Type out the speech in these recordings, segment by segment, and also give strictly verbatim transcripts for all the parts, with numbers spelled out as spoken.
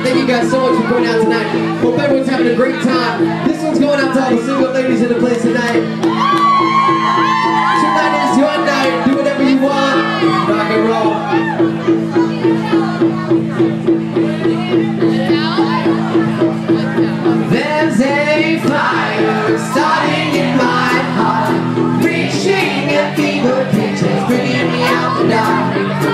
Thank you guys so much for coming out tonight. Hope everyone's having a great time. This one's going out to all the single ladies in the place tonight. Tonight is your night. Do whatever you want. Rock and roll. There's a fire starting in my heart, reaching a fever pitch, bringing me out the dark.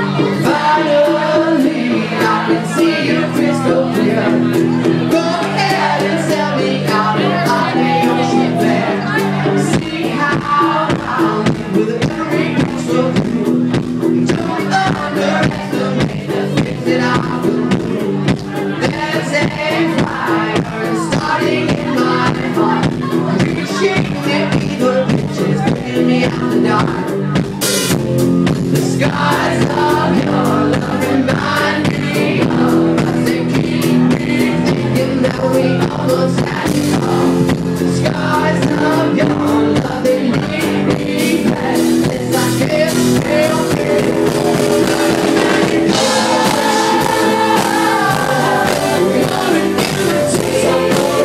Finally, I can see you crystal clear. Go ahead and sell me out and I'll be ocean fair. See how I'm with every piece of you. Don't underestimate the things that I will do. There's a fire starting in my heart, reaching the fever pitches, bringing me out the dark. The skies of your love remind me of us. They keep me thinking that we almost had it all. The skies of your love, they make me restless. I can't help it. We're gonna give it to you.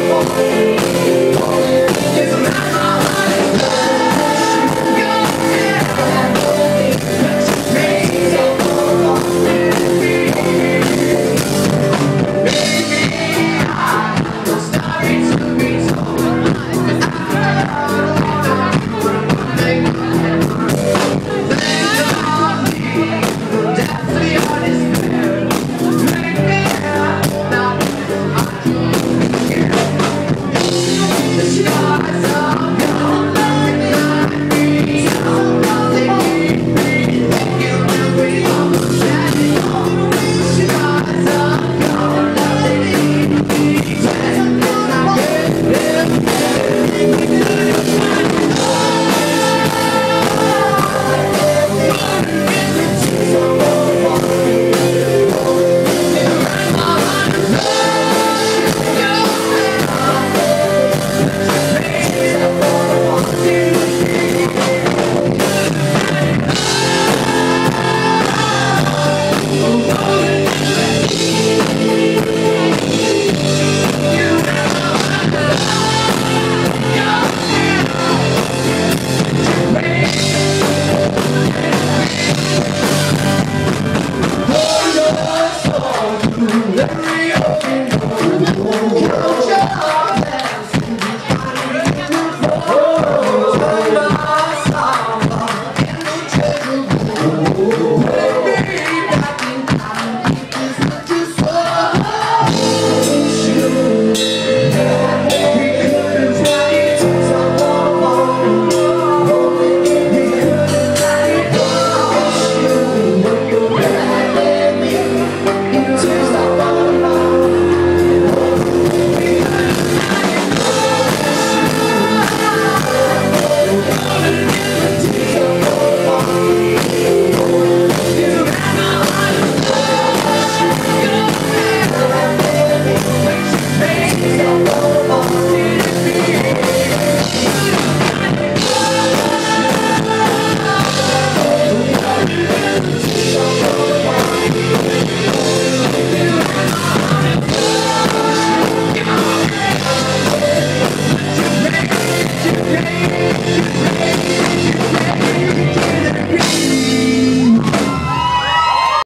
It's my heart is